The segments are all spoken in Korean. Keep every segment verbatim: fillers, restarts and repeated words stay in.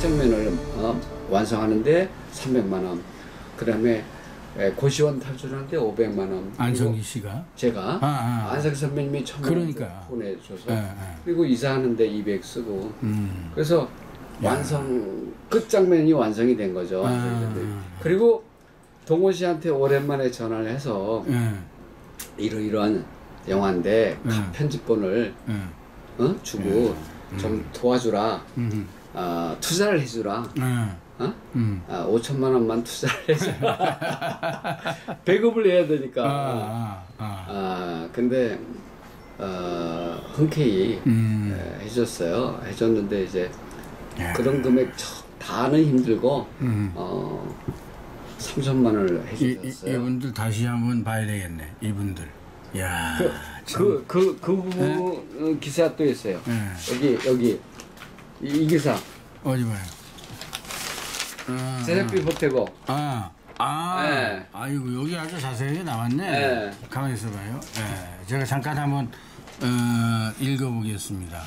끝장면을 어, 완성하는데 삼백만 원. 그다음에 고시원 탈출하는데 오백만 원. 안성기 씨가? 제가. 아, 아. 안성기 선배님이 천만 원 보내줘서. 네, 네. 그리고 이사하는데 이백 쓰고. 음. 그래서 야. 완성, 끝장면이 완성이 된 거죠. 아. 그리고 동원 씨한테 오랜만에 전화를 해서 네. 이러이러한 영화인데 네. 편집본을 네. 어? 주고 네. 좀 도와주라. 음. 어, 투자를 해주라. 네. 어? 음. 아, 오천만 원만 투자를 해주라. 배급을 해야 되니까. 아, 아, 아. 아 근데 어, 흔쾌히 음. 에, 해줬어요. 해줬는데 이제 야. 그런 금액 다는 힘들고 음. 어, 삼천만 원을 해주셨어요. 이, 이, 이분들 다시 한번 봐야 되겠네. 이분들. 야. 그 그 그 부분 네? 기사 또 있어요. 네. 여기 여기 이, 이 기사. 어디 봐요. 아, 제작비 보태고. 아, 아, 네. 아이고 여기 아주 자세하게 나왔네. 네. 가만히 있어봐요. 네. 제가 잠깐 한번 어, 읽어보겠습니다.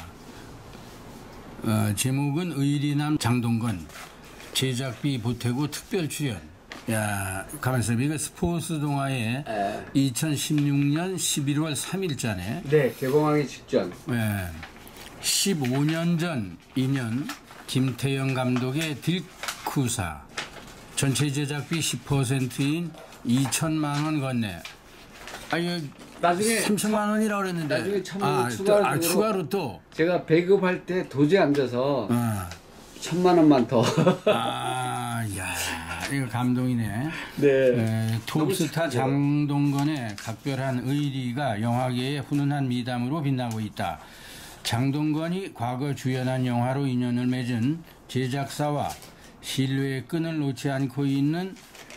어, 제목은 의리남 장동건 제작비 보태고 특별 출연. 야, 가만히 있어봐. 이거 스포츠 동화의 네. 이천십육 년 십일월 삼일자네. 네, 개봉하기 직전. 네. 십오 년 전 인연 김태형 감독의 딜쿠사 전체 제작비 십 퍼센트인 이천만 원 건네. 아니 나중에 삼천만 원이라고 그랬는데 나중에 천만 원 아, 추가로, 또, 아, 추가로 또 제가 배급할 때 도저히 안 돼서 어. 천만 원만 더. 아, 야, 이거 감동이네. 네. 에, 톱스타 장동건의 각별한 의리가 영화계의 훈훈한 미담으로 빛나고 있다. 장동건이 과거 주연한 영화로 인연을 맺은 제작사와 신뢰의 끈을 놓지 않고 있는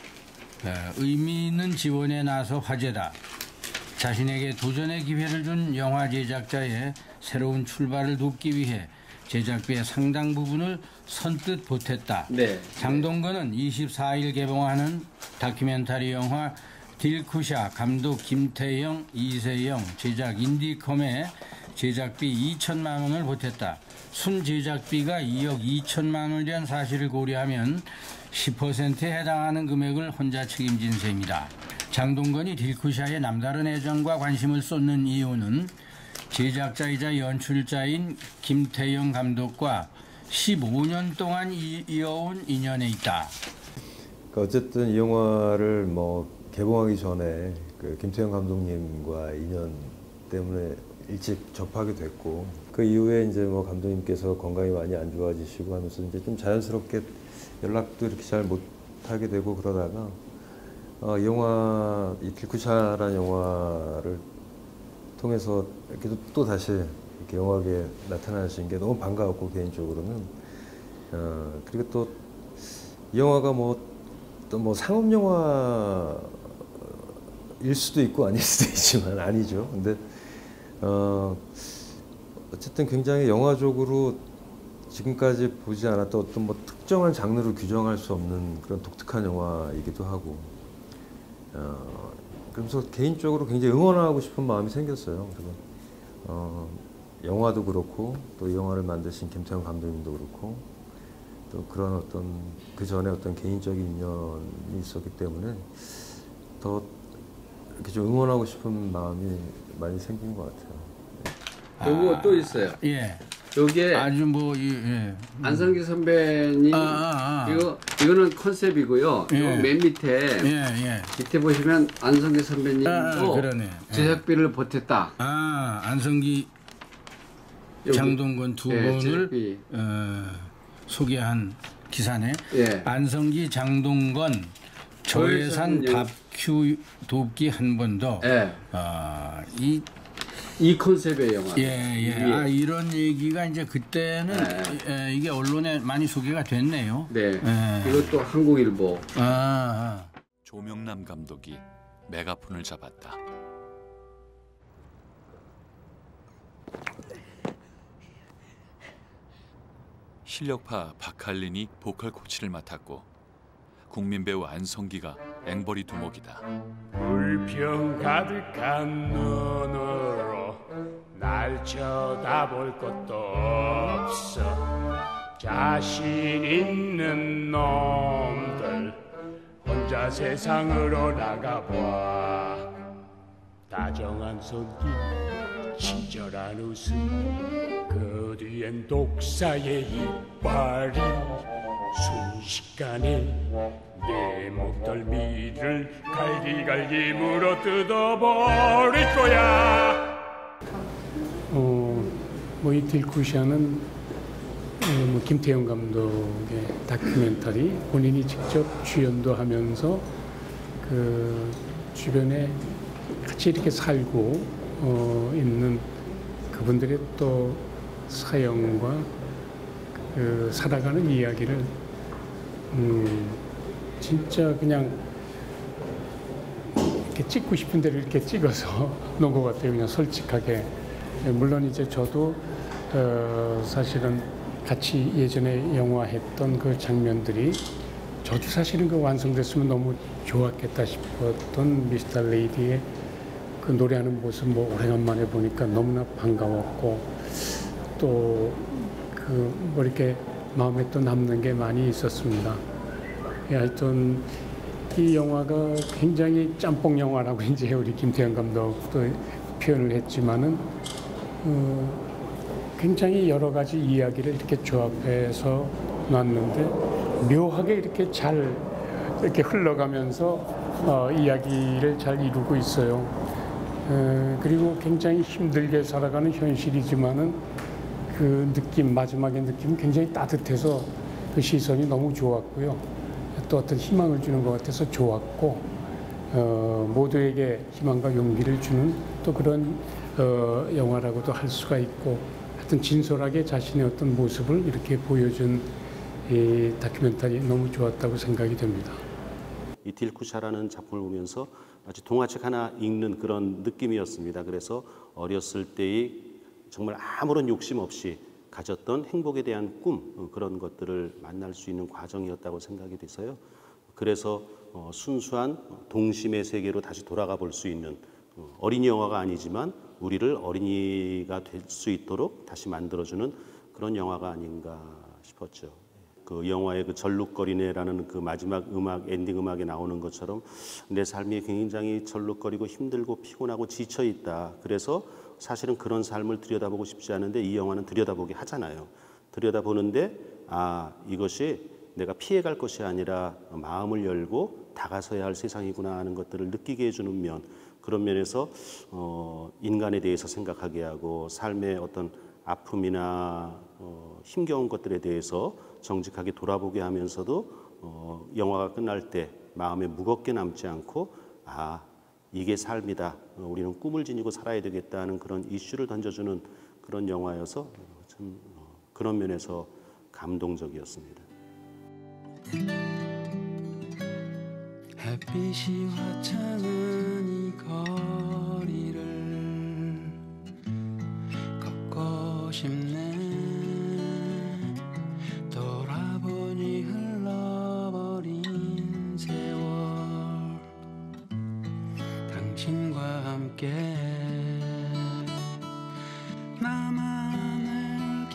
의미 있는 지원에 나서 화제다. 자신에게 도전의 기회를 준 영화 제작자의 새로운 출발을 돕기 위해 제작비의 상당 부분을 선뜻 보탰다. 네. 장동건은 이십사일 개봉하는 다큐멘터리 영화 딜쿠샤 감독 김태형, 이세영, 제작 인디컴에 제작비 이천만 원을 보탰다. 순 제작비가 이억 이천만 원이란 사실을 고려하면 십 퍼센트에 해당하는 금액을 혼자 책임진 셈이다. 장동건이 딜쿠샤에 남다른 애정과 관심을 쏟는 이유는 제작자이자 연출자인 김태형 감독과 십오 년 동안 이어온 인연에 있다. 그러니까 어쨌든 이 영화를 뭐 개봉하기 전에 그 김태형 감독님과 인연 때문에 일찍 접하게 됐고 그 이후에 이제 뭐 감독님께서 건강이 많이 안 좋아지시고 하면서 이제 좀 자연스럽게 연락도 이렇게 잘 못하게 되고 그러다가 어, 이 영화 이 딜쿠샤라는 영화를 통해서 이렇게 또 다시 이렇게 영화계에 나타나신 게 너무 반가웠고 개인적으로는 어, 그리고 또 이 영화가 뭐 또 뭐 상업 영화일 수도 있고 아닐 수도 있지만 아니죠. 근데 어, 어쨌든 굉장히 영화적으로 지금까지 보지 않았던 어떤 뭐 특정한 장르로 규정할 수 없는 그런 독특한 영화이기도 하고 어, 그러면서 개인적으로 굉장히 응원하고 싶은 마음이 생겼어요. 그리고 어, 영화도 그렇고 또 이 영화를 만드신 김태형 감독님도 그렇고 또 그런 어떤 그 전에 어떤 개인적인 인연이 있었기 때문에 더 이렇게 좀 응원하고 싶은 마음이 많이 생긴 것 같아요. 요거 아, 또 있어요. 예. 요게 아주 뭐 예. 음. 안성기 선배님 아, 아, 아. 이거 이거는 컨셉이고요. 예. 요 맨 밑에 예, 예. 밑에 보시면 안성기 선배님도 아, 그러네. 제작비를 보탰다. 아 안성기 여기. 장동건 두 예, 분을 어, 소개한 기사네. 예. 안성기 장동건 저예산 다큐 돕기 한 번 더. 예. 어, 이 이 컨셉의 영화. 예, 예. 아, 이런 얘기가 이제 그때는 예. 예, 이게 언론에 많이 소개가 됐네요. 네. 예. 이것도 한국일보. 아, 아. 조명남 감독이 메가폰을 잡았다. 실력파 박할린이 보컬 코치를 맡았고 국민 배우 안성기가 앵벌이 두목이다. 불평 가득한 눈으로 날 쳐다볼 것도 없어. 자신 있는 놈들 혼자 세상으로 나가봐. 다정한 손길 친절한 웃음 그 뒤엔 독사의 이빨이 순식간에 내 목덜미를 갈기갈기 물어 뜯어버릴 거야. 어, 뭐 이 딜쿠샤는 어, 뭐 김태형 감독의 다큐멘터리, 본인이 직접 주연도 하면서 그 주변에 같이 이렇게 살고 어, 있는 그분들의 또 사연과 그 살아가는 이야기를 음, 진짜 그냥 이렇게 찍고 싶은 대로 이렇게 찍어서 놓은 것 같아요. 그냥 솔직하게. 물론 이제 저도 어, 사실은 같이 예전에 영화했던 그 장면들이 저도 사실은 그 완성됐으면 너무 좋았겠다 싶었던 미스터 레이디의 그 노래하는 모습 뭐 오래간만에 보니까 너무나 반가웠고 또 그 뭐 이렇게 마음에 또 남는 게 많이 있었습니다. 예, 하여튼 이 영화가 굉장히 짬뽕 영화라고 이제 우리 김태형 감독도 표현을 했지만은 어, 굉장히 여러 가지 이야기를 이렇게 조합해서 놨는데 묘하게 이렇게 잘 이렇게 흘러가면서 어, 이야기를 잘 이루고 있어요. 에, 그리고 굉장히 힘들게 살아가는 현실이지만은 그 느낌, 마지막의 느낌은 굉장히 따뜻해서 그 시선이 너무 좋았고요. 또 어떤 희망을 주는 것 같아서 좋았고 어, 모두에게 희망과 용기를 주는 또 그런 어, 영화라고도 할 수가 있고 하여튼 진솔하게 자신의 어떤 모습을 이렇게 보여준 이 다큐멘터리 너무 좋았다고 생각이 됩니다. 이 딜쿠샤라는 작품을 보면서 마치 동화책 하나 읽는 그런 느낌이었습니다. 그래서 어렸을 때의 정말 아무런 욕심 없이 가졌던 행복에 대한 꿈, 그런 것들을 만날 수 있는 과정이었다고 생각이 돼서요. 그래서 어, 순수한 동심의 세계로 다시 돌아가 볼 수 있는 어, 어린이 영화가 아니지만 우리를 어린이가 될 수 있도록 다시 만들어주는 그런 영화가 아닌가 싶었죠. 그 영화의 그 절룩거리네라는 그 마지막 음악, 엔딩 음악에 나오는 것처럼 내 삶이 굉장히 절룩거리고 힘들고 피곤하고 지쳐 있다. 그래서 사실은 그런 삶을 들여다보고 싶지 않은데 이 영화는 들여다보게 하잖아요. 들여다보는데 아, 이것이 내가 피해갈 것이 아니라 마음을 열고 다가서야 할 세상이구나 하는 것들을 느끼게 해주는 면, 그런 면에서 어, 인간에 대해서 생각하게 하고 삶의 어떤 아픔이나 어, 힘겨운 것들에 대해서 정직하게 돌아보게 하면서도 어, 영화가 끝날 때 마음에 무겁게 남지 않고 아, 이게 삶이다. 어, 우리는 꿈을 지니고 살아야 되겠다 하는 그런 이슈를 던져주는 그런 영화여서 참 어, 그런 면에서 감동적이었습니다. 햇빛이 화창한 이 거리를 걷고 싶네. 돌아보니 흘러버린 세월 당신과 함께 나만을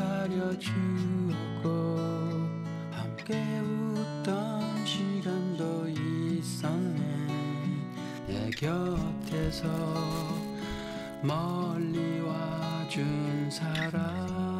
기다려주고 함께 웃던 시간도 있었네. 내 곁에서 멀리 와준 사람